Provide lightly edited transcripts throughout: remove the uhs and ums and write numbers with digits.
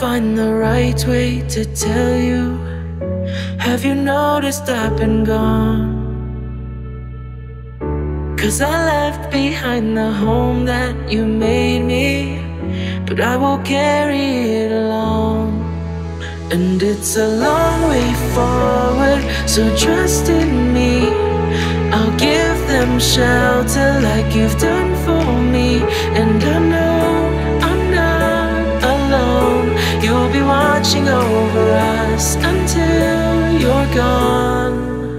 find the right way to tell you. Have you noticed I've been gone? 'Cause I left behind the home that you made me, but I will carry it along. And it's a long way forward, so trust in me. I'll give them shelter like you've done for me. And I know I'm not alone. You'll be watching over us until you're gone.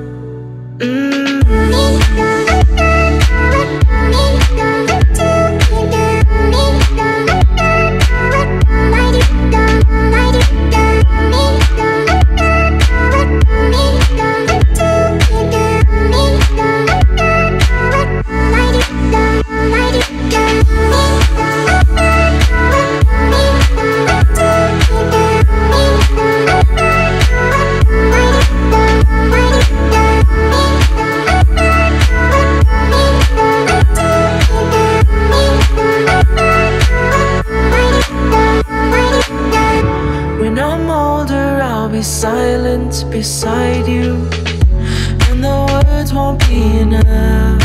Silent beside you, and the words won't be enough,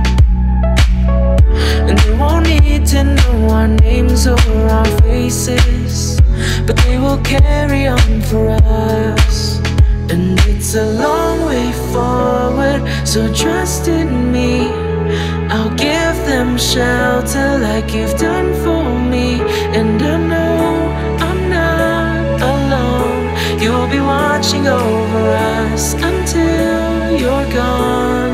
and they won't need to know our names or our faces, but they will carry on for us. And it's a long way forward, so trust in me. I'll give them shelter like you've done for me. And I know I'm not alone. You'll be watching over us until you're gone.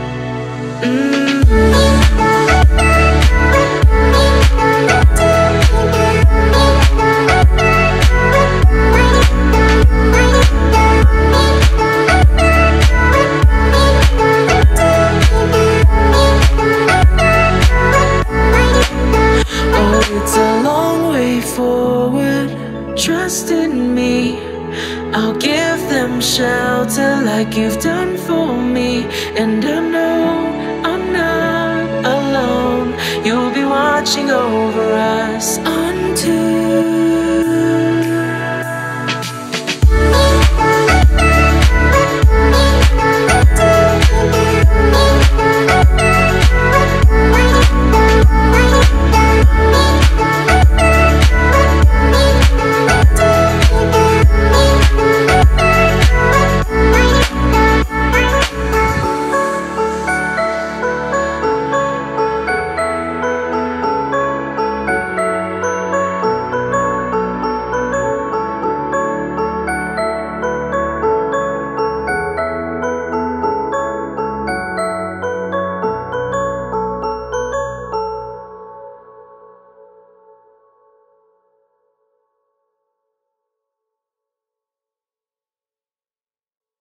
Oh, it's a long way forward, trust in me. I'll give them shelter like you've done for me. And I know I'm not alone. You'll be watching over us until